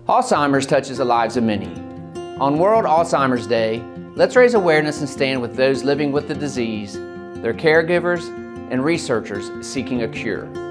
Alzheimer's touches the lives of many. On World Alzheimer's Day, let's raise awareness and stand with those living with the disease, their caregivers, and researchers seeking a cure.